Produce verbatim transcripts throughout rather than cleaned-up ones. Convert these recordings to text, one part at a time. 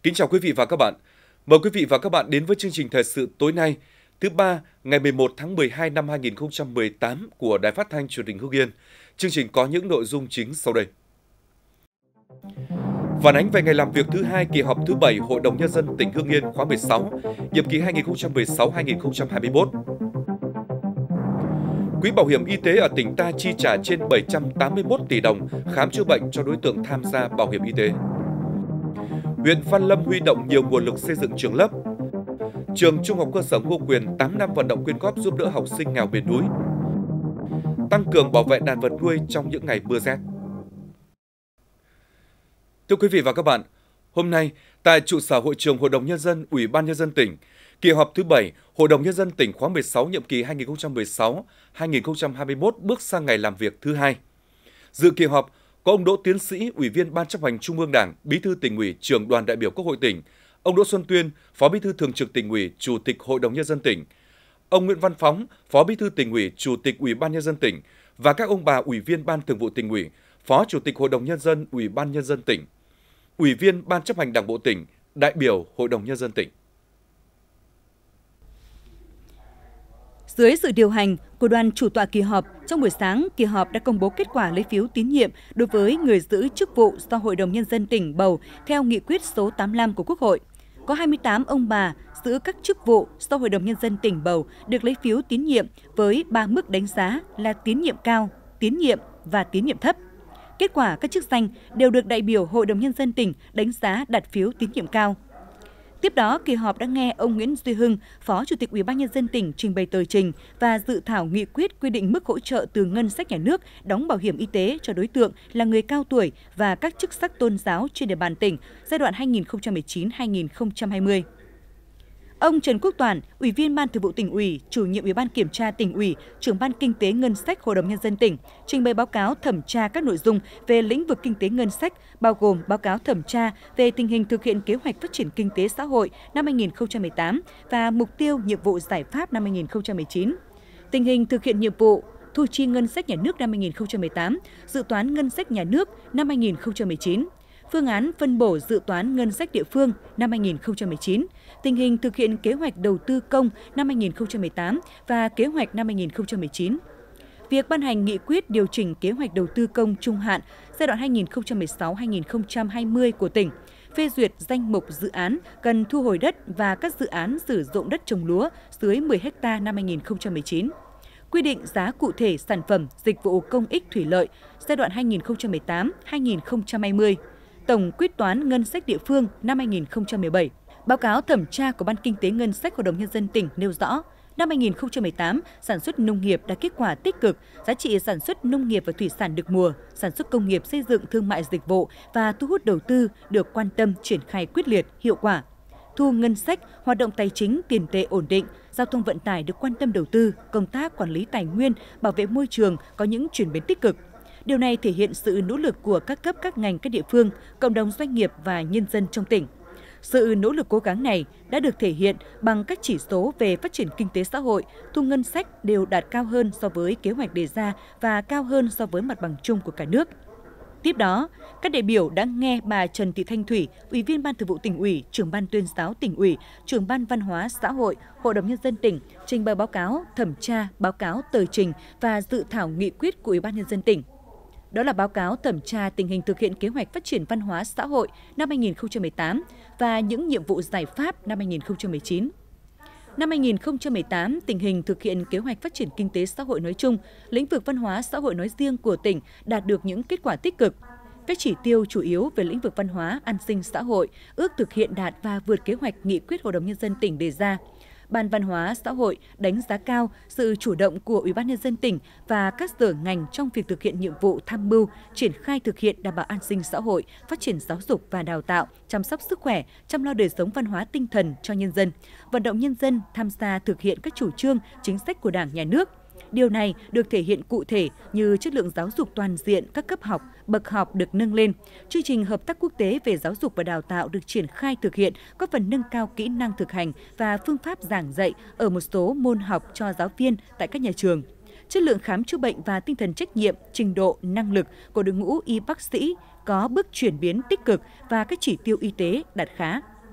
Kính chào quý vị và các bạn. Mời quý vị và các bạn đến với chương trình thời sự tối nay, thứ ba, ngày mười một tháng mười hai năm hai nghìn không trăm mười tám của Đài Phát thanh Truyền hình Hưng Yên. Chương trình có những nội dung chính sau đây. Phản ánh về ngày làm việc thứ hai kỳ họp thứ bảy Hội đồng Nhân dân tỉnh Hưng Yên khóa mười sáu, nhiệm kỳ hai nghìn không trăm mười sáu đến hai nghìn không trăm hai mươi mốt. Quỹ bảo hiểm y tế ở tỉnh ta chi trả trên bảy trăm tám mươi mốt tỷ đồng khám chữa bệnh cho đối tượng tham gia bảo hiểm y tế. Huyện Văn Lâm huy động nhiều nguồn lực xây dựng trường lớp. Trường Trung học cơ sở Ngô Quyền tám năm vận động quyên góp giúp đỡ học sinh nghèo miền núi. Tăng cường bảo vệ đàn vật nuôi trong những ngày mưa rét. Thưa quý vị và các bạn, hôm nay tại trụ sở Hội trường Hội đồng Nhân dân, Ủy ban Nhân dân tỉnh, kỳ họp thứ bảy Hội đồng Nhân dân tỉnh khóa mười sáu nhiệm kỳ hai nghìn không trăm mười sáu đến hai nghìn không trăm hai mươi mốt bước sang ngày làm việc thứ hai. Dự kỳ họp có ông Đỗ Tiến Sĩ, Ủy viên Ban Chấp hành Trung ương Đảng, Bí thư Tỉnh ủy, Trưởng đoàn đại biểu Quốc hội tỉnh, ông Đỗ Xuân Tuyên, Phó Bí thư Thường trực Tỉnh ủy, Chủ tịch Hội đồng Nhân dân tỉnh, ông Nguyễn Văn Phóng, Phó Bí thư Tỉnh ủy, Chủ tịch Ủy ban Nhân dân tỉnh và các ông bà Ủy viên Ban Thường vụ Tỉnh ủy, Phó Chủ tịch Hội đồng Nhân dân, Ủy ban Nhân dân tỉnh, Ủy viên Ban Chấp hành Đảng bộ tỉnh, đại biểu Hội đồng Nhân dân tỉnh. Dưới sự điều hành của đoàn chủ tọa kỳ họp, trong buổi sáng, kỳ họp đã công bố kết quả lấy phiếu tín nhiệm đối với người giữ chức vụ do Hội đồng Nhân dân tỉnh bầu theo nghị quyết số tám mươi lăm của Quốc hội. Có hai mươi tám ông bà giữ các chức vụ do Hội đồng Nhân dân tỉnh bầu được lấy phiếu tín nhiệm với ba mức đánh giá là tín nhiệm cao, tín nhiệm và tín nhiệm thấp. Kết quả các chức danh đều được đại biểu Hội đồng Nhân dân tỉnh đánh giá đạt phiếu tín nhiệm cao. Tiếp đó, kỳ họp đã nghe ông Nguyễn Duy Hưng, Phó Chủ tịch Ủy ban Nhân dân tỉnh trình bày tờ trình và dự thảo nghị quyết quy định mức hỗ trợ từ ngân sách nhà nước đóng bảo hiểm y tế cho đối tượng là người cao tuổi và các chức sắc tôn giáo trên địa bàn tỉnh giai đoạn hai nghìn không trăm mười chín đến hai nghìn không trăm hai mươi. Ông Trần Quốc Toản, Ủy viên Ban Thường vụ Tỉnh ủy, Chủ nhiệm Ủy ban Kiểm tra Tỉnh ủy, Trưởng ban Kinh tế Ngân sách Hội đồng Nhân dân tỉnh trình bày báo cáo thẩm tra các nội dung về lĩnh vực kinh tế ngân sách, bao gồm báo cáo thẩm tra về tình hình thực hiện kế hoạch phát triển kinh tế xã hội năm hai nghìn không trăm mười tám và mục tiêu nhiệm vụ giải pháp năm hai nghìn không trăm mười chín, tình hình thực hiện nhiệm vụ thu chi ngân sách nhà nước năm hai nghìn không trăm mười tám, dự toán ngân sách nhà nước năm hai nghìn không trăm mười chín. Phương án phân bổ dự toán ngân sách địa phương năm hai nghìn không trăm mười chín, tình hình thực hiện kế hoạch đầu tư công năm hai nghìn không trăm mười tám và kế hoạch năm hai nghìn không trăm mười chín. Việc ban hành nghị quyết điều chỉnh kế hoạch đầu tư công trung hạn giai đoạn hai nghìn không trăm mười sáu đến hai nghìn không trăm hai mươi của tỉnh, phê duyệt danh mục dự án cần thu hồi đất và các dự án sử dụng đất trồng lúa dưới mười héc ta năm hai nghìn không trăm mười chín. Quy định giá cụ thể sản phẩm dịch vụ công ích thủy lợi giai đoạn hai nghìn không trăm mười tám đến hai nghìn không trăm hai mươi. Tổng quyết toán ngân sách địa phương năm hai nghìn không trăm mười bảy. Báo cáo thẩm tra của Ban Kinh tế Ngân sách Hội đồng Nhân dân tỉnh nêu rõ, năm hai nghìn không trăm mười tám, sản xuất nông nghiệp đạt kết quả tích cực, giá trị sản xuất nông nghiệp và thủy sản được mùa, sản xuất công nghiệp xây dựng thương mại dịch vụ và thu hút đầu tư được quan tâm triển khai quyết liệt, hiệu quả. Thu ngân sách, hoạt động tài chính, tiền tệ ổn định, giao thông vận tải được quan tâm đầu tư, công tác quản lý tài nguyên, bảo vệ môi trường có những chuyển biến tích cực. Điều này thể hiện sự nỗ lực của các cấp các ngành các địa phương, cộng đồng doanh nghiệp và nhân dân trong tỉnh. Sự nỗ lực cố gắng này đã được thể hiện bằng các chỉ số về phát triển kinh tế xã hội, thu ngân sách đều đạt cao hơn so với kế hoạch đề ra và cao hơn so với mặt bằng chung của cả nước. Tiếp đó, các đại biểu đã nghe bà Trần Thị Thanh Thủy, Ủy viên Ban Thường vụ Tỉnh ủy, Trưởng ban Tuyên giáo Tỉnh ủy, Trưởng ban Văn hóa xã hội, Hội đồng Nhân dân tỉnh trình bày báo cáo thẩm tra, báo cáo tờ trình và dự thảo nghị quyết của Ủy ban Nhân dân tỉnh. Đó là báo cáo thẩm tra tình hình thực hiện kế hoạch phát triển văn hóa xã hội năm hai nghìn không trăm mười tám và những nhiệm vụ giải pháp năm hai nghìn không trăm mười chín. Năm hai nghìn không trăm mười tám, tình hình thực hiện kế hoạch phát triển kinh tế xã hội nói chung, lĩnh vực văn hóa xã hội nói riêng của tỉnh đạt được những kết quả tích cực. Các chỉ tiêu chủ yếu về lĩnh vực văn hóa, an sinh xã hội ước thực hiện đạt và vượt kế hoạch nghị quyết Hội đồng Nhân dân tỉnh đề ra. Ban Văn hóa xã hội đánh giá cao sự chủ động của Ủy ban Nhân dân tỉnh và các sở ngành trong việc thực hiện nhiệm vụ tham mưu, triển khai thực hiện đảm bảo an sinh xã hội, phát triển giáo dục và đào tạo, chăm sóc sức khỏe, chăm lo đời sống văn hóa tinh thần cho nhân dân, vận động nhân dân tham gia thực hiện các chủ trương, chính sách của Đảng, Nhà nước. Điều này được thể hiện cụ thể như chất lượng giáo dục toàn diện các cấp học, bậc học được nâng lên, chương trình hợp tác quốc tế về giáo dục và đào tạo được triển khai thực hiện, góp phần nâng cao kỹ năng thực hành và phương pháp giảng dạy ở một số môn học cho giáo viên tại các nhà trường. Chất lượng khám chữa bệnh và tinh thần trách nhiệm, trình độ, năng lực của đội ngũ y bác sĩ có bước chuyển biến tích cực và các chỉ tiêu y tế đạt khá.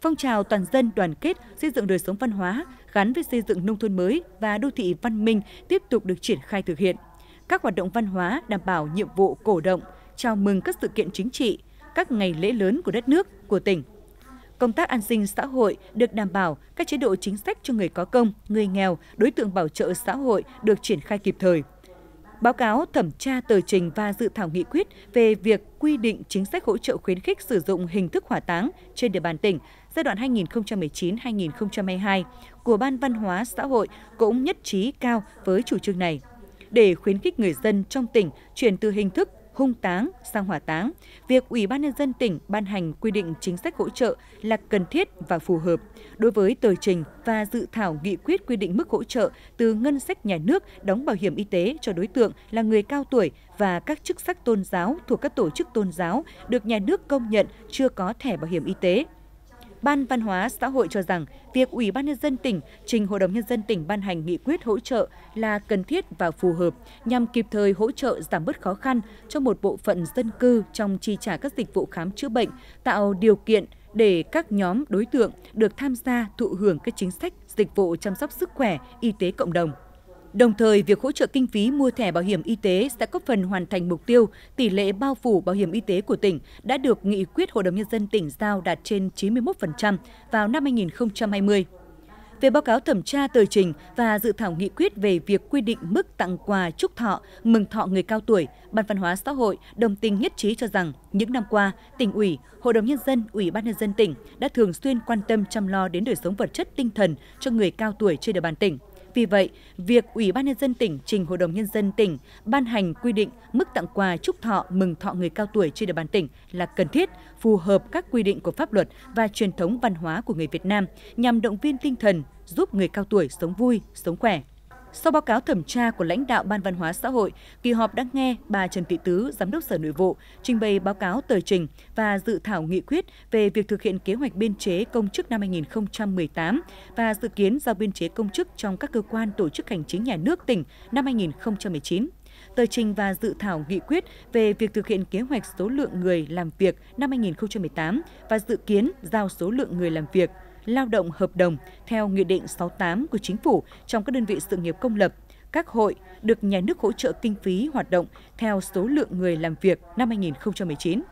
Phong trào toàn dân đoàn kết xây dựng đời sống văn hóa gắn với xây dựng nông thôn mới và đô thị văn minh tiếp tục được triển khai thực hiện. Các hoạt động văn hóa đảm bảo nhiệm vụ cổ động, chào mừng các sự kiện chính trị, các ngày lễ lớn của đất nước, của tỉnh. Công tác an sinh xã hội được đảm bảo, các chế độ chính sách cho người có công, người nghèo, đối tượng bảo trợ xã hội được triển khai kịp thời. Báo cáo thẩm tra tờ trình và dự thảo nghị quyết về việc quy định chính sách hỗ trợ khuyến khích sử dụng hình thức hỏa táng trên địa bàn tỉnh giai đoạn hai nghìn không trăm mười chín đến hai nghìn không trăm hai mươi hai của Ban Văn hóa Xã hội cũng nhất trí cao với chủ trương này. Để khuyến khích người dân trong tỉnh chuyển từ hình thức hung táng sang hỏa táng, việc Ủy ban Nhân dân tỉnh ban hành quy định chính sách hỗ trợ là cần thiết và phù hợp. Đối với tờ trình và dự thảo nghị quyết quy định mức hỗ trợ từ ngân sách nhà nước đóng bảo hiểm y tế cho đối tượng là người cao tuổi và các chức sắc tôn giáo thuộc các tổ chức tôn giáo được nhà nước công nhận chưa có thẻ bảo hiểm y tế. Ban Văn hóa Xã hội cho rằng việc Ủy ban Nhân dân tỉnh trình Hội đồng Nhân dân tỉnh ban hành nghị quyết hỗ trợ là cần thiết và phù hợp nhằm kịp thời hỗ trợ giảm bớt khó khăn cho một bộ phận dân cư trong chi trả các dịch vụ khám chữa bệnh, tạo điều kiện để các nhóm đối tượng được tham gia thụ hưởng các chính sách, dịch vụ chăm sóc sức khỏe, y tế cộng đồng. Đồng thời, việc hỗ trợ kinh phí mua thẻ bảo hiểm y tế sẽ góp phần hoàn thành mục tiêu tỷ lệ bao phủ bảo hiểm y tế của tỉnh đã được nghị quyết Hội đồng Nhân dân tỉnh giao đạt trên chín mươi mốt phần trăm vào năm hai nghìn không trăm hai mươi. Về báo cáo thẩm tra tờ trình và dự thảo nghị quyết về việc quy định mức tặng quà chúc thọ, mừng thọ người cao tuổi, Ban Văn hóa Xã hội đồng tình nhất trí cho rằng những năm qua, tỉnh ủy, Hội đồng Nhân dân, Ủy ban Nhân dân tỉnh đã thường xuyên quan tâm chăm lo đến đời sống vật chất tinh thần cho người cao tuổi trên địa bàn tỉnh. Vì vậy, việc Ủy ban Nhân dân tỉnh trình Hội đồng Nhân dân tỉnh ban hành quy định mức tặng quà chúc thọ mừng thọ người cao tuổi trên địa bàn tỉnh là cần thiết, phù hợp các quy định của pháp luật và truyền thống văn hóa của người Việt Nam nhằm động viên tinh thần, giúp người cao tuổi sống vui, sống khỏe. Sau báo cáo thẩm tra của lãnh đạo Ban Văn hóa Xã hội, kỳ họp đã nghe bà Trần Thị Tứ, Giám đốc Sở Nội vụ, trình bày báo cáo tờ trình và dự thảo nghị quyết về việc thực hiện kế hoạch biên chế công chức năm hai nghìn không trăm mười tám và dự kiến giao biên chế công chức trong các cơ quan tổ chức hành chính nhà nước tỉnh năm hai nghìn không trăm mười chín. Tờ trình và dự thảo nghị quyết về việc thực hiện kế hoạch số lượng người làm việc năm hai nghìn không trăm mười tám và dự kiến giao số lượng người làm việc lao động hợp đồng theo Nghị định sáu mươi tám của Chính phủ trong các đơn vị sự nghiệp công lập, các hội được nhà nước hỗ trợ kinh phí hoạt động theo số lượng người làm việc năm hai nghìn không trăm mười chín.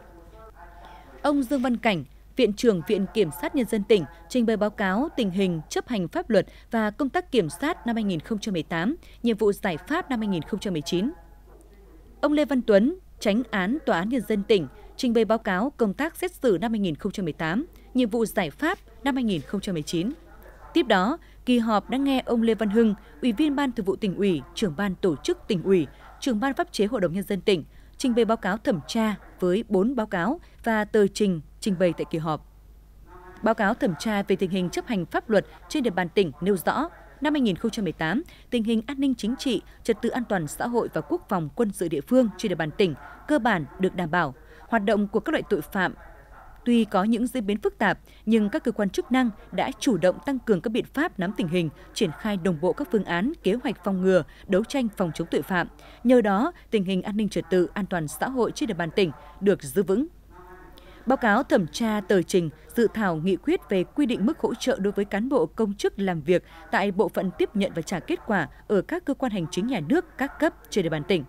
Ông Dương Văn Cảnh, Viện trưởng Viện Kiểm sát Nhân dân tỉnh trình bày báo cáo tình hình chấp hành pháp luật và công tác kiểm sát năm hai nghìn không trăm mười tám, nhiệm vụ giải pháp năm hai nghìn không trăm mười chín. Ông Lê Văn Tuấn, Chánh án Tòa án Nhân dân tỉnh trình bày báo cáo công tác xét xử năm hai nghìn không trăm mười tám, nhiệm vụ giải pháp năm hai nghìn không trăm mười chín. Tiếp đó, kỳ họp đã nghe ông Lê Văn Hưng, Ủy viên Ban Thường vụ Tỉnh ủy, Trưởng ban Tổ chức Tỉnh ủy, Trưởng ban Pháp chế Hội đồng Nhân dân tỉnh trình bày báo cáo thẩm tra với bốn báo cáo và tờ trình trình bày tại kỳ họp. Báo cáo thẩm tra về tình hình chấp hành pháp luật trên địa bàn tỉnh nêu rõ, năm hai nghìn không trăm mười tám, tình hình an ninh chính trị, trật tự an toàn xã hội và quốc phòng quân sự địa phương trên địa bàn tỉnh cơ bản được đảm bảo. Hoạt động của các loại tội phạm tuy có những diễn biến phức tạp, nhưng các cơ quan chức năng đã chủ động tăng cường các biện pháp nắm tình hình, triển khai đồng bộ các phương án, kế hoạch phòng ngừa, đấu tranh phòng chống tội phạm. Nhờ đó, tình hình an ninh trật tự, an toàn xã hội trên địa bàn tỉnh được giữ vững. Báo cáo thẩm tra tờ trình, dự thảo nghị quyết về quy định mức hỗ trợ đối với cán bộ công chức làm việc tại bộ phận tiếp nhận và trả kết quả ở các cơ quan hành chính nhà nước các cấp trên địa bàn tỉnh.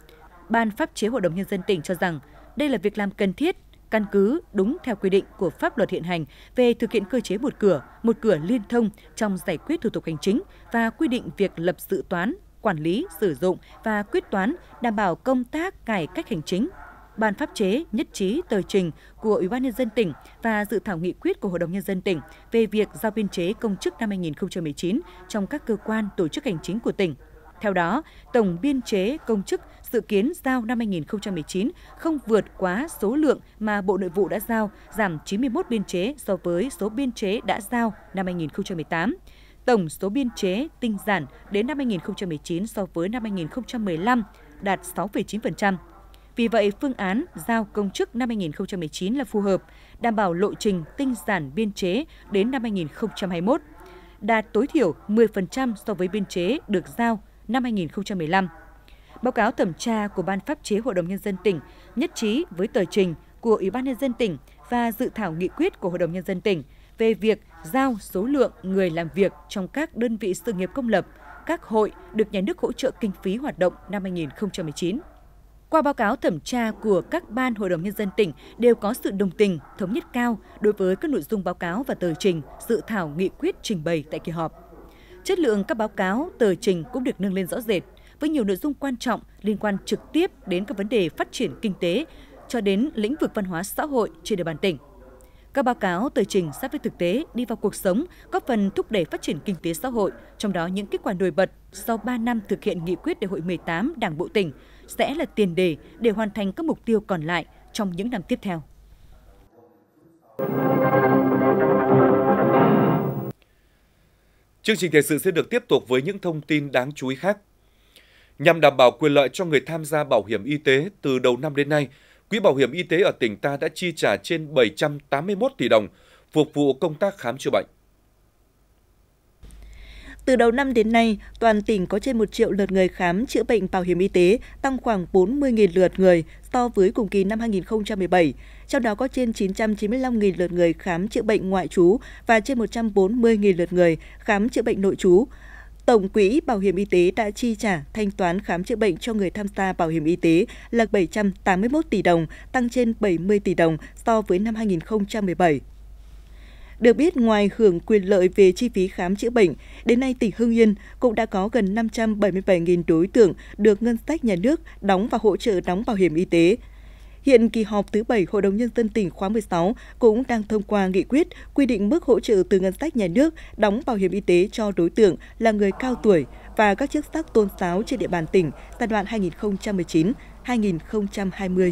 Ban Pháp chế Hội đồng Nhân dân tỉnh cho rằng đây là việc làm cần thiết, căn cứ đúng theo quy định của pháp luật hiện hành về thực hiện cơ chế một cửa, một cửa liên thông trong giải quyết thủ tục hành chính và quy định việc lập dự toán, quản lý, sử dụng và quyết toán đảm bảo công tác cải cách hành chính. Ban Pháp chế nhất trí tờ trình của Ủy ban Nhân dân tỉnh và dự thảo nghị quyết của Hội đồng Nhân dân tỉnh về việc giao biên chế công chức năm hai nghìn không trăm mười chín trong các cơ quan tổ chức hành chính của tỉnh. Theo đó, tổng biên chế công chức dự kiến giao năm hai nghìn không trăm mười chín không vượt quá số lượng mà Bộ Nội vụ đã giao, giảm chín mươi mốt biên chế so với số biên chế đã giao năm hai nghìn không trăm mười tám. Tổng số biên chế tinh giản đến năm hai nghìn không trăm mười chín so với năm hai nghìn không trăm mười lăm đạt sáu phẩy chín phần trăm. Vì vậy, phương án giao công chức năm hai nghìn không trăm mười chín là phù hợp, đảm bảo lộ trình tinh giản biên chế đến năm hai nghìn không trăm hai mươi mốt, đạt tối thiểu mười phần trăm so với biên chế được giao năm hai nghìn không trăm mười lăm. Báo cáo thẩm tra của Ban Pháp chế Hội đồng Nhân dân tỉnh nhất trí với tờ trình của Ủy ban Nhân dân tỉnh và dự thảo nghị quyết của Hội đồng Nhân dân tỉnh về việc giao số lượng người làm việc trong các đơn vị sự nghiệp công lập, các hội được nhà nước hỗ trợ kinh phí hoạt động năm hai nghìn không trăm mười chín. Qua báo cáo thẩm tra của các ban Hội đồng Nhân dân tỉnh đều có sự đồng tình, thống nhất cao đối với các nội dung báo cáo và tờ trình, dự thảo nghị quyết trình bày tại kỳ họp. Chất lượng các báo cáo, tờ trình cũng được nâng lên rõ rệt, với nhiều nội dung quan trọng liên quan trực tiếp đến các vấn đề phát triển kinh tế cho đến lĩnh vực văn hóa xã hội trên địa bàn tỉnh. Các báo cáo, tờ trình sát với thực tế, đi vào cuộc sống, góp phần thúc đẩy phát triển kinh tế xã hội, trong đó những kết quả nổi bật sau ba năm thực hiện nghị quyết Đại hội mười tám Đảng bộ tỉnh sẽ là tiền đề để hoàn thành các mục tiêu còn lại trong những năm tiếp theo. Chương trình thời sự sẽ được tiếp tục với những thông tin đáng chú ý khác. Nhằm đảm bảo quyền lợi cho người tham gia bảo hiểm y tế, từ đầu năm đến nay, Quỹ Bảo hiểm Y tế ở tỉnh ta đã chi trả trên bảy trăm tám mươi mốt tỷ đồng phục vụ công tác khám chữa bệnh. Từ đầu năm đến nay, toàn tỉnh có trên một triệu lượt người khám chữa bệnh bảo hiểm y tế, tăng khoảng bốn mươi nghìn lượt người so với cùng kỳ năm hai nghìn không trăm mười bảy. Trong đó có trên chín trăm chín mươi lăm nghìn lượt người khám chữa bệnh ngoại trú và trên một trăm bốn mươi nghìn lượt người khám chữa bệnh nội trú. Tổng Quỹ Bảo hiểm Y tế đã chi trả thanh toán khám chữa bệnh cho người tham gia bảo hiểm y tế là bảy trăm tám mươi mốt tỷ đồng, tăng trên bảy mươi tỷ đồng so với năm hai nghìn không trăm mười bảy. Được biết, ngoài hưởng quyền lợi về chi phí khám chữa bệnh, đến nay tỉnh Hưng Yên cũng đã có gần năm trăm bảy mươi bảy nghìn đối tượng được ngân sách nhà nước đóng và hỗ trợ đóng bảo hiểm y tế. Hiện kỳ họp thứ bảy Hội đồng Nhân dân tỉnh khóa mười sáu cũng đang thông qua nghị quyết quy định mức hỗ trợ từ ngân sách nhà nước đóng bảo hiểm y tế cho đối tượng là người cao tuổi và các chức sắc tôn giáo trên địa bàn tỉnh giai đoạn hai nghìn không trăm mười chín đến hai nghìn không trăm hai mươi.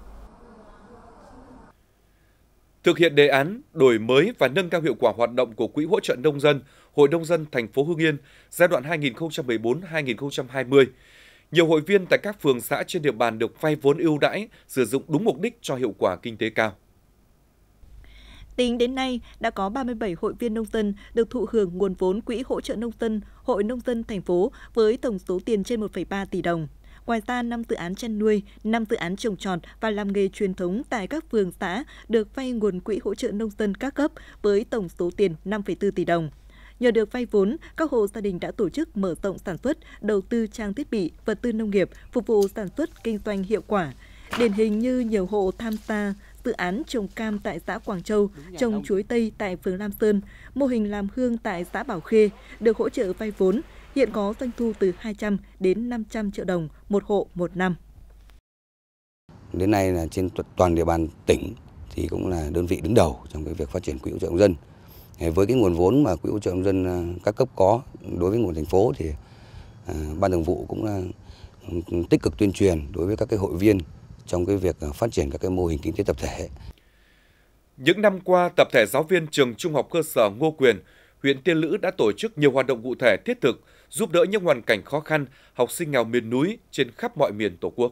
Thực hiện đề án đổi mới và nâng cao hiệu quả hoạt động của Quỹ hỗ trợ nông dân, Hội nông dân thành phố Hưng Yên giai đoạn hai nghìn không trăm mười bốn đến hai nghìn không trăm hai mươi. Nhiều hội viên tại các phường xã trên địa bàn được vay vốn ưu đãi, sử dụng đúng mục đích cho hiệu quả kinh tế cao. Tính đến nay, đã có ba mươi bảy hội viên nông dân được thụ hưởng nguồn vốn Quỹ hỗ trợ nông dân, Hội nông dân thành phố với tổng số tiền trên một phẩy ba tỷ đồng. Ngoài ra, năm dự án chăn nuôi, năm dự án trồng trọt và làm nghề truyền thống tại các phường xã được vay nguồn Quỹ hỗ trợ nông dân các cấp với tổng số tiền năm phẩy bốn tỷ đồng. Nhờ được vay vốn, các hộ gia đình đã tổ chức mở rộng sản xuất, đầu tư trang thiết bị, vật tư nông nghiệp, phục vụ sản xuất kinh doanh hiệu quả. Điển hình như nhiều hộ tham gia dự án trồng cam tại xã Quảng Châu, trồng chuối tây tại phường Lam Sơn, mô hình làm hương tại xã Bảo Khê được hỗ trợ vay vốn, hiện có doanh thu từ hai trăm đến năm trăm triệu đồng một hộ một năm. Đến nay là trên toàn địa bàn tỉnh thì cũng là đơn vị đứng đầu trong cái việc phát triển Quỹ hỗ trợ nông dân. Với cái nguồn vốn mà Quỹ hỗ trợ nông dân các cấp có đối với nguồn thành phố thì Ban Thường vụ cũng là tích cực tuyên truyền đối với các cái hội viên trong cái việc phát triển các cái mô hình kinh tế tập thể. Những năm qua, tập thể giáo viên trường Trung học cơ sở Ngô Quyền, huyện Tiên Lữ đã tổ chức nhiều hoạt động cụ thể thiết thực, giúp đỡ những hoàn cảnh khó khăn, học sinh nghèo miền núi trên khắp mọi miền Tổ quốc.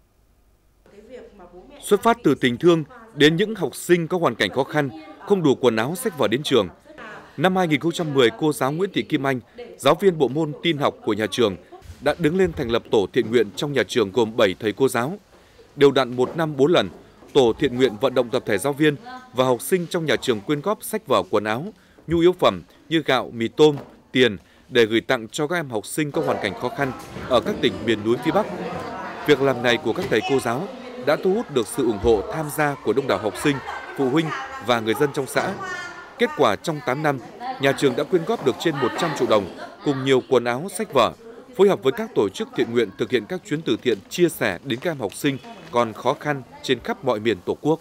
Xuất phát từ tình thương đến những học sinh có hoàn cảnh khó khăn, không đủ quần áo sách vở đến trường. Năm hai nghìn không trăm mười, cô giáo Nguyễn Thị Kim Anh, giáo viên bộ môn tin học của nhà trường, đã đứng lên thành lập tổ thiện nguyện trong nhà trường gồm bảy thầy cô giáo. Đều đặn một năm bốn lần, tổ thiện nguyện vận động tập thể giáo viên và học sinh trong nhà trường quyên góp sách vở, quần áo, nhu yếu phẩm như gạo, mì tôm, tiền để gửi tặng cho các em học sinh có hoàn cảnh khó khăn ở các tỉnh miền núi phía Bắc. Việc làm này của các thầy cô giáo đã thu hút được sự ủng hộ tham gia của đông đảo học sinh, phụ huynh và người dân trong xã. Kết quả trong tám năm, nhà trường đã quyên góp được trên một trăm triệu đồng cùng nhiều quần áo, sách vở, phối hợp với các tổ chức thiện nguyện thực hiện các chuyến từ thiện chia sẻ đến các em học sinh còn khó khăn trên khắp mọi miền Tổ quốc.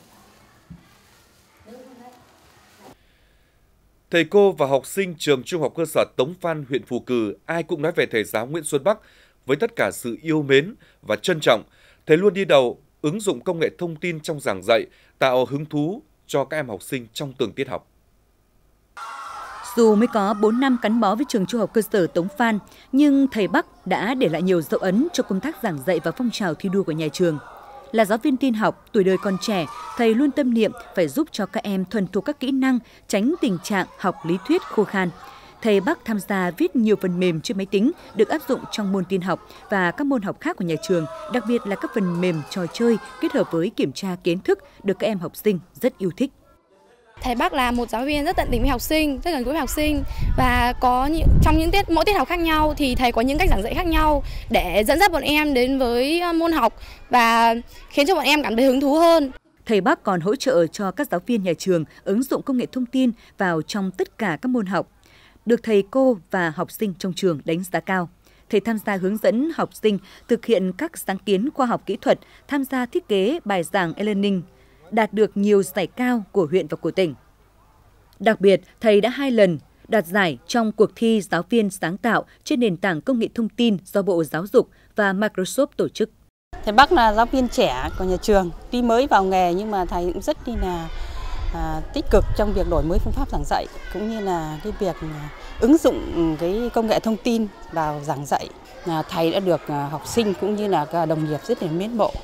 Thầy cô và học sinh trường Trung học cơ sở Tống Phan, huyện Phù Cừ ai cũng nói về thầy giáo Nguyễn Xuân Bắc với tất cả sự yêu mến và trân trọng. Thầy luôn đi đầu ứng dụng công nghệ thông tin trong giảng dạy, tạo hứng thú cho các em học sinh trong từng tiết học. Dù mới có bốn năm gắn bó với trường Trung học cơ sở Tống Phan, nhưng thầy Bắc đã để lại nhiều dấu ấn cho công tác giảng dạy và phong trào thi đua của nhà trường. Là giáo viên tin học, tuổi đời còn trẻ, thầy luôn tâm niệm phải giúp cho các em thuần thục các kỹ năng, tránh tình trạng học lý thuyết khô khan. Thầy Bắc tham gia viết nhiều phần mềm trên máy tính được áp dụng trong môn tin học và các môn học khác của nhà trường, đặc biệt là các phần mềm trò chơi kết hợp với kiểm tra kiến thức được các em học sinh rất yêu thích. Thầy Bắc là một giáo viên rất tận tình với học sinh, rất gần gũi với học sinh và có những, trong những tiết mỗi tiết học khác nhau thì thầy có những cách giảng dạy khác nhau để dẫn dắt bọn em đến với môn học và khiến cho bọn em cảm thấy hứng thú hơn. Thầy Bắc còn hỗ trợ cho các giáo viên nhà trường ứng dụng công nghệ thông tin vào trong tất cả các môn học, được thầy cô và học sinh trong trường đánh giá cao. Thầy tham gia hướng dẫn học sinh thực hiện các sáng kiến khoa học kỹ thuật, tham gia thiết kế bài giảng e-learning, đạt được nhiều giải cao của huyện và của tỉnh. Đặc biệt, thầy đã hai lần đoạt giải trong cuộc thi giáo viên sáng tạo trên nền tảng công nghệ thông tin do Bộ Giáo dục và Microsoft tổ chức. Thầy Bắc là giáo viên trẻ của nhà trường, tuy mới vào nghề nhưng mà thầy cũng rất là à, tích cực trong việc đổi mới phương pháp giảng dạy cũng như là cái việc ứng dụng cái công nghệ thông tin vào giảng dạy. À, thầy đã được học sinh cũng như là các đồng nghiệp rất là mến mộ.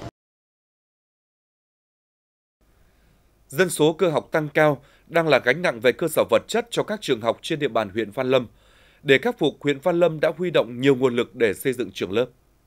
Dân số cơ học tăng cao đang là gánh nặng về cơ sở vật chất cho các trường học trên địa bàn huyện Văn Lâm. Để khắc phục, huyện Văn Lâm đã huy động nhiều nguồn lực để xây dựng trường lớp.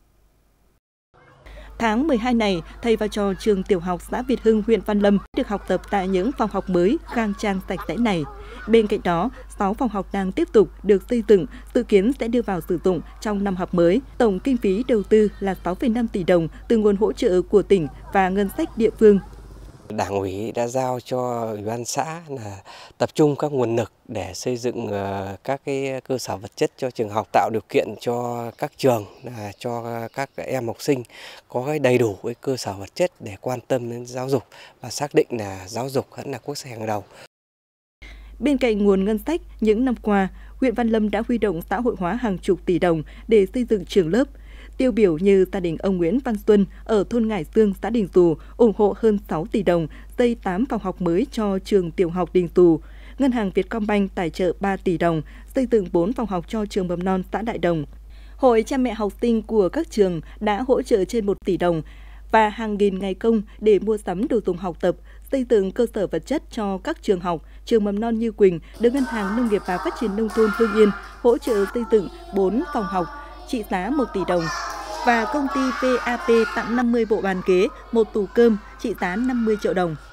Tháng mười hai này, thầy và trò trường tiểu học xã Việt Hưng, huyện Văn Lâm được học tập tại những phòng học mới khang trang sạch sẽ này. Bên cạnh đó, sáu phòng học đang tiếp tục được xây dựng, dự kiến sẽ đưa vào sử dụng trong năm học mới. Tổng kinh phí đầu tư là sáu phẩy năm tỷ đồng từ nguồn hỗ trợ của tỉnh và ngân sách địa phương. Đảng ủy đã giao cho Ủy ban xã là tập trung các nguồn lực để xây dựng các cái cơ sở vật chất cho trường học, tạo điều kiện cho các trường, là cho các em học sinh có cái đầy đủ cái cơ sở vật chất để quan tâm đến giáo dục và xác định là giáo dục vẫn là quốc sách hàng đầu. Bên cạnh nguồn ngân sách, những năm qua, huyện Văn Lâm đã huy động xã hội hóa hàng chục tỷ đồng để xây dựng trường lớp. Tiêu biểu như gia đình ông Nguyễn Văn Xuân ở thôn Ngải Dương, xã Đình Tù ủng hộ hơn sáu tỷ đồng xây tám phòng học mới cho trường tiểu học Đình Tù. Ngân hàng Vietcombank tài trợ ba tỷ đồng xây dựng bốn phòng học cho trường mầm non xã Đại Đồng. Hội cha mẹ học sinh của các trường đã hỗ trợ trên một tỷ đồng và hàng nghìn ngày công để mua sắm đồ dùng học tập, xây dựng cơ sở vật chất cho các trường học. Trường mầm non Như Quỳnh được Ngân hàng Nông nghiệp và Phát triển Nông thôn Hưng Yên hỗ trợ xây dựng bốn phòng học trị giá một tỷ đồng và công ty vê a pê tặng năm mươi bộ bàn ghế, một tủ cơm trị giá năm mươi triệu đồng.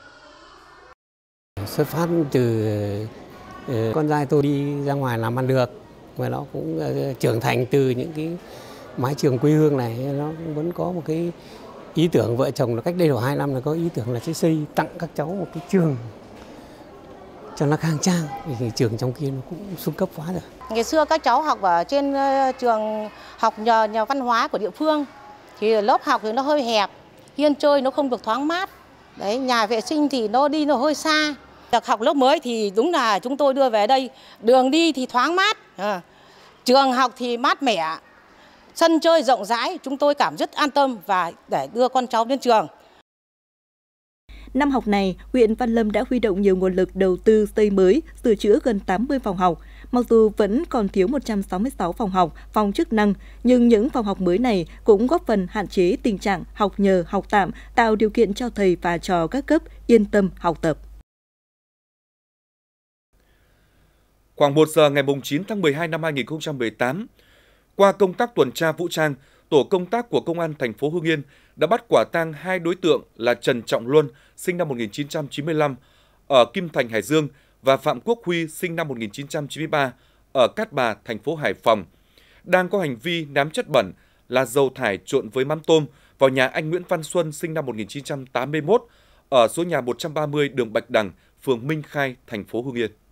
Xuất phát từ con trai tôi đi ra ngoài làm ăn được và nó cũng trưởng thành từ những cái mái trường quê hương này, nó cũng vẫn có một cái ý tưởng vợ chồng là cách đây khoảng hai năm là có ý tưởng là sẽ xây tặng các cháu một cái trường cho nó khang trang, vì trường trong kia nó cũng xuống cấp quá rồi. Ngày xưa các cháu học ở trên trường học nhờ nhà văn hóa của địa phương thì lớp học thì nó hơi hẹp, hiên chơi nó không được thoáng mát. Đấy, nhà vệ sinh thì nó đi nó hơi xa. Được học lớp mới thì đúng là chúng tôi đưa về đây, đường đi thì thoáng mát, à, trường học thì mát mẻ, sân chơi rộng rãi, chúng tôi cảm rất an tâm và để đưa con cháu đến trường. Năm học này, huyện Văn Lâm đã huy động nhiều nguồn lực đầu tư xây mới, sửa chữa gần tám mươi phòng học. Mặc dù vẫn còn thiếu một trăm sáu mươi sáu phòng học, phòng chức năng, nhưng những phòng học mới này cũng góp phần hạn chế tình trạng học nhờ, học tạm, tạo điều kiện cho thầy và trò các cấp yên tâm học tập. Khoảng một giờ ngày chín tháng mười hai năm hai nghìn không trăm mười tám, qua công tác tuần tra vũ trang, tổ công tác của Công an thành phố Hưng Yên đã bắt quả tang hai đối tượng là Trần Trọng Luân, sinh năm một nghìn chín trăm chín mươi lăm, ở Kim Thành, Hải Dương và Phạm Quốc Huy, sinh năm một nghìn chín trăm chín mươi ba, ở Cát Bà, thành phố Hải Phòng, đang có hành vi ném chất bẩn là dầu thải trộn với mắm tôm vào nhà anh Nguyễn Văn Xuân, sinh năm một nghìn chín trăm tám mươi mốt, ở số nhà một trăm ba mươi đường Bạch Đằng, phường Minh Khai, thành phố Hưng Yên.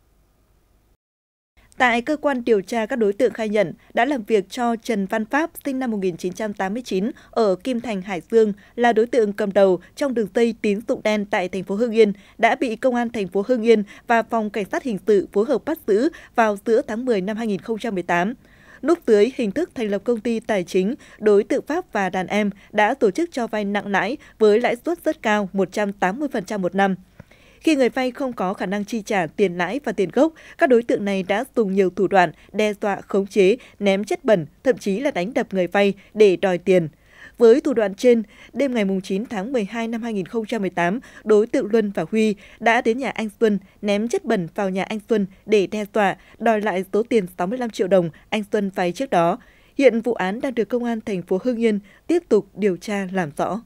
Tại cơ quan điều tra, các đối tượng khai nhận đã làm việc cho Trần Văn Pháp, sinh năm một nghìn chín trăm tám mươi chín, ở Kim Thành, Hải Dương, là đối tượng cầm đầu trong đường dây tín dụng đen tại thành phố Hưng Yên, đã bị Công an thành phố Hưng Yên và Phòng Cảnh sát Hình sự phối hợp bắt giữ vào giữa tháng mười năm hai nghìn không trăm mười tám. Núp dưới hình thức thành lập công ty tài chính, đối tượng Pháp và đàn em đã tổ chức cho vay nặng lãi với lãi suất rất cao, một trăm tám mươi phần trăm một năm. Khi người vay không có khả năng chi trả tiền lãi và tiền gốc, các đối tượng này đã dùng nhiều thủ đoạn đe dọa, khống chế, ném chất bẩn, thậm chí là đánh đập người vay để đòi tiền. Với thủ đoạn trên, đêm ngày chín tháng mười hai năm hai nghìn không trăm mười tám, đối tượng Luân và Huy đã đến nhà anh Xuân ném chất bẩn vào nhà anh Xuân để đe dọa đòi lại số tiền sáu mươi lăm triệu đồng anh Xuân vay trước đó. Hiện vụ án đang được Công an thành phố Hưng Yên tiếp tục điều tra làm rõ.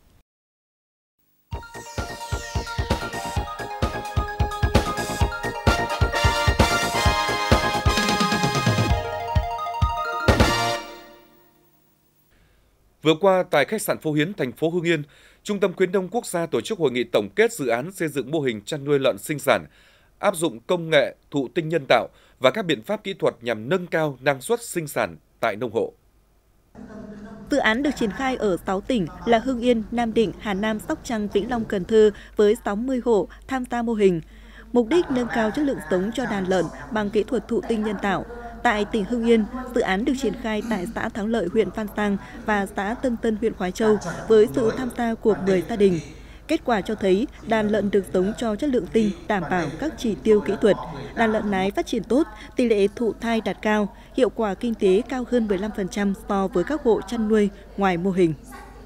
Vừa qua, tại khách sạn Phố Hiến, thành phố Hưng Yên, Trung tâm Khuyến nông Quốc gia tổ chức hội nghị tổng kết dự án xây dựng mô hình chăn nuôi lợn sinh sản, áp dụng công nghệ thụ tinh nhân tạo và các biện pháp kỹ thuật nhằm nâng cao năng suất sinh sản tại nông hộ. Dự án được triển khai ở sáu tỉnh là Hưng Yên, Nam Định, Hà Nam, Sóc Trăng, Vĩnh Long, Cần Thơ với sáu mươi hộ tham gia mô hình. Mục đích nâng cao chất lượng sống cho đàn lợn bằng kỹ thuật thụ tinh nhân tạo. Tại tỉnh Hưng Yên, dự án được triển khai tại xã Thắng Lợi, huyện Phan Giang và xã Tân Tân, huyện Khoái Châu với sự tham gia của mười gia đình. Kết quả cho thấy đàn lợn được giống cho chất lượng tinh, đảm bảo các chỉ tiêu kỹ thuật. Đàn lợn nái phát triển tốt, tỷ lệ thụ thai đạt cao, hiệu quả kinh tế cao hơn mười lăm phần trăm so với các hộ chăn nuôi ngoài mô hình.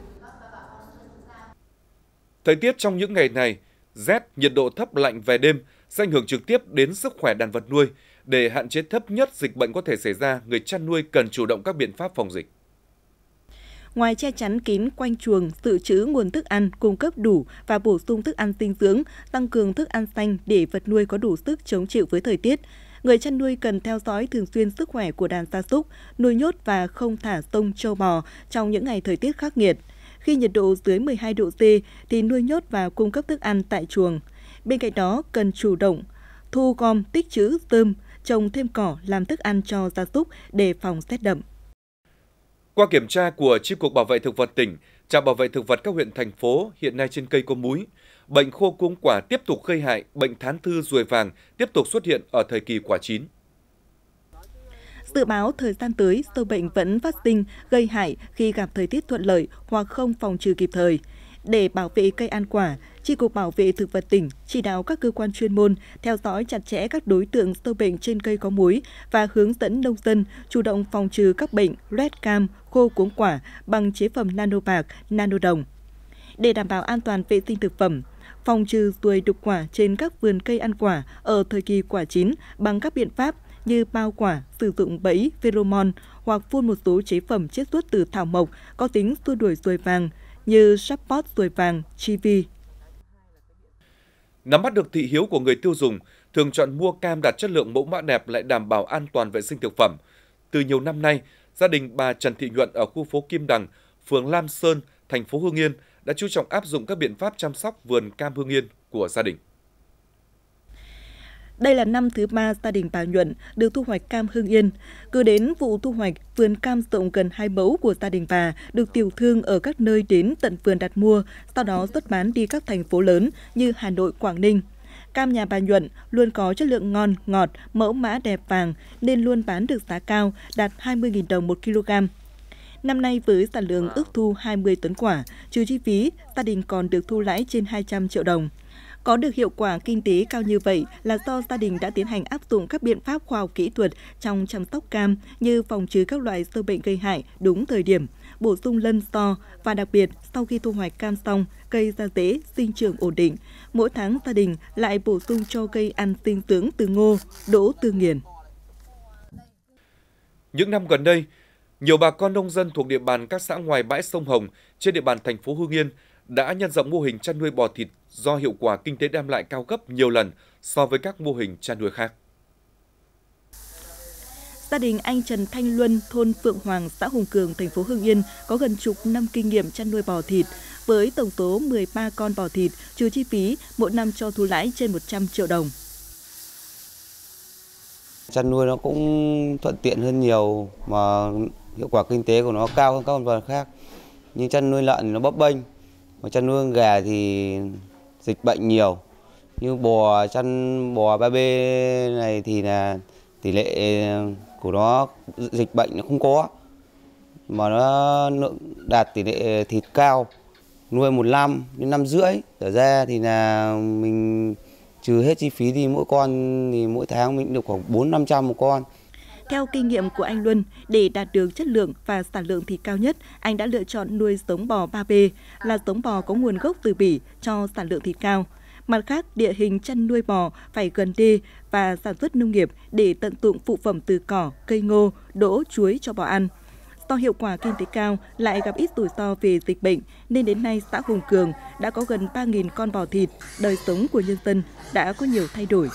Thời tiết trong những ngày này, rét, nhiệt độ thấp, lạnh về đêm sẽ ảnh hưởng trực tiếp đến sức khỏe đàn vật nuôi. Để hạn chế thấp nhất dịch bệnh có thể xảy ra, người chăn nuôi cần chủ động các biện pháp phòng dịch. Ngoài che chắn kín quanh chuồng, dự trữ nguồn thức ăn, cung cấp đủ và bổ sung thức ăn dinh dưỡng, tăng cường thức ăn xanh để vật nuôi có đủ sức chống chịu với thời tiết, người chăn nuôi cần theo dõi thường xuyên sức khỏe của đàn gia súc, nuôi nhốt và không thả tông trâu bò trong những ngày thời tiết khắc nghiệt. Khi nhiệt độ dưới mười hai độ C thì nuôi nhốt và cung cấp thức ăn tại chuồng. Bên cạnh đó, cần chủ động thu gom tích trữ rơm, trồng thêm cỏ làm thức ăn cho gia súc để phòng rét đậm. Qua kiểm tra của Chi cục Bảo vệ thực vật tỉnh, trạm bảo vệ thực vật các huyện thành phố hiện nay trên cây có múi, bệnh khô cuống quả tiếp tục gây hại, bệnh thán thư ruồi vàng tiếp tục xuất hiện ở thời kỳ quả chín. Dự báo thời gian tới, sâu bệnh vẫn phát sinh, gây hại khi gặp thời tiết thuận lợi hoặc không phòng trừ kịp thời. Để bảo vệ cây ăn quả, Chi cục Bảo vệ thực vật tỉnh chỉ đạo các cơ quan chuyên môn theo dõi chặt chẽ các đối tượng sâu bệnh trên cây có múi và hướng dẫn nông dân chủ động phòng trừ các bệnh loét cam, khô cuống quả bằng chế phẩm nano bạc, nano đồng. Để đảm bảo an toàn vệ sinh thực phẩm, phòng trừ ruồi đục quả trên các vườn cây ăn quả ở thời kỳ quả chín bằng các biện pháp như bao quả, sử dụng bẫy pheromone hoặc phun một số chế phẩm chiết xuất từ thảo mộc có tính xua đuổi ruồi vàng như Support ruồi vàng, chi vi. Nắm bắt được thị hiếu của người tiêu dùng, thường chọn mua cam đạt chất lượng mẫu mã đẹp lại đảm bảo an toàn vệ sinh thực phẩm. Từ nhiều năm nay, gia đình bà Trần Thị Nhuận ở khu phố Kim Đằng, phường Lam Sơn, thành phố Hưng Yên đã chú trọng áp dụng các biện pháp chăm sóc vườn cam Hưng Yên của gia đình. Đây là năm thứ ba gia đình bà Nhuận được thu hoạch cam Hưng Yên. Cứ đến vụ thu hoạch, vườn cam rộng gần hai mẫu của gia đình bà được tiểu thương ở các nơi đến tận vườn đặt mua, sau đó xuất bán đi các thành phố lớn như Hà Nội, Quảng Ninh. Cam nhà bà Nhuận luôn có chất lượng ngon, ngọt, mẫu mã đẹp vàng nên luôn bán được giá cao, đạt hai mươi nghìn đồng một kg. Năm nay với sản lượng ước thu hai mươi tấn quả, trừ chi phí, gia đình còn được thu lãi trên hai trăm triệu đồng. Có được hiệu quả kinh tế cao như vậy là do gia đình đã tiến hành áp dụng các biện pháp khoa học kỹ thuật trong chăm sóc cam như phòng trừ các loại sâu bệnh gây hại đúng thời điểm, bổ sung lân so và đặc biệt sau khi thu hoạch cam xong, cây ra rễ, sinh trưởng ổn định. Mỗi tháng gia đình lại bổ sung cho cây ăn dinh dưỡng từ ngô, đỗ, tương nghiền. Những năm gần đây, nhiều bà con nông dân thuộc địa bàn các xã ngoài bãi sông Hồng trên địa bàn thành phố Hưng Yên đã nhân rộng mô hình chăn nuôi bò thịt do hiệu quả kinh tế đem lại cao gấp nhiều lần so với các mô hình chăn nuôi khác. Gia đình anh Trần Thanh Luân, thôn Phượng Hoàng, xã Hùng Cường, thành phố Hưng Yên có gần chục năm kinh nghiệm chăn nuôi bò thịt. Với tổng số mười ba con bò thịt, trừ chi phí, mỗi năm cho thu lãi trên một trăm triệu đồng. Chăn nuôi nó cũng thuận tiện hơn nhiều mà hiệu quả kinh tế của nó cao hơn các con vật khác. Nhưng chăn nuôi lợn thì nó bấp bênh, mà chăn nuôi gà thì dịch bệnh nhiều. Như bò chăn bò ba B này thì là tỷ lệ của nó dịch bệnh nó không có, mà nó đạt tỷ lệ thịt cao. Nuôi một năm đến năm rưỡi trở ra thì là mình trừ hết chi phí thì mỗi con thì mỗi tháng mình được khoảng bốn năm trăm một con. Theo kinh nghiệm của anh Luân, để đạt được chất lượng và sản lượng thịt cao nhất, anh đã lựa chọn nuôi giống bò ba B, là giống bò có nguồn gốc từ Bỉ cho sản lượng thịt cao. Mặt khác, địa hình chăn nuôi bò phải gần đê và sản xuất nông nghiệp để tận dụng phụ phẩm từ cỏ, cây ngô, đỗ, chuối cho bò ăn. Do hiệu quả kinh tế cao lại gặp ít rủi ro về dịch bệnh, nên đến nay xã Hùng Cường đã có gần ba nghìn con bò thịt, đời sống của nhân dân đã có nhiều thay đổi.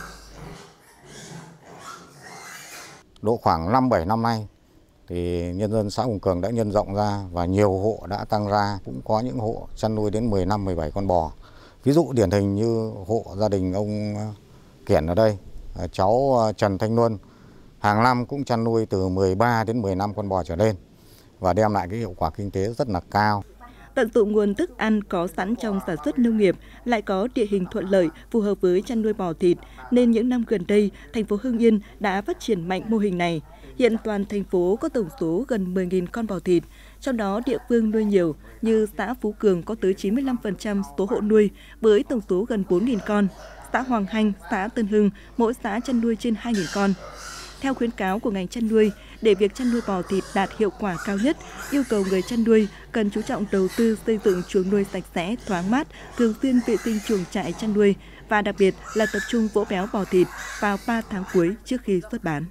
Độ khoảng năm bảy năm nay, thì nhân dân xã Hùng Cường đã nhân rộng ra và nhiều hộ đã tăng ra, cũng có những hộ chăn nuôi đến mười lăm, mười bảy con bò. Ví dụ điển hình như hộ gia đình ông Kiển ở đây, cháu Trần Thanh Luân, hàng năm cũng chăn nuôi từ mười ba đến mười lăm con bò trở lên và đem lại cái hiệu quả kinh tế rất là cao. Tận dụng nguồn thức ăn có sẵn trong sản xuất nông nghiệp, lại có địa hình thuận lợi phù hợp với chăn nuôi bò thịt, nên những năm gần đây, thành phố Hưng Yên đã phát triển mạnh mô hình này. Hiện toàn thành phố có tổng số gần mười nghìn con bò thịt, trong đó địa phương nuôi nhiều như xã Phú Cường có tới chín mươi lăm phần trăm số hộ nuôi với tổng số gần bốn nghìn con, xã Hoàng Hanh, xã Tân Hưng, mỗi xã chăn nuôi trên hai nghìn con. Theo khuyến cáo của ngành chăn nuôi, để việc chăn nuôi bò thịt đạt hiệu quả cao nhất, yêu cầu người chăn nuôi cần chú trọng đầu tư xây dựng chuồng nuôi sạch sẽ, thoáng mát, thường xuyên vệ sinh chuồng trại chăn nuôi và đặc biệt là tập trung vỗ béo bò thịt vào ba tháng cuối trước khi xuất bán.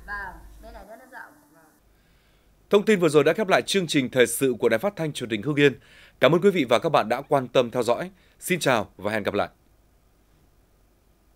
Thông tin vừa rồi đã khép lại chương trình thời sự của Đài Phát thanh Truyền hình Hưng Yên. Cảm ơn quý vị và các bạn đã quan tâm theo dõi. Xin chào và hẹn gặp lại.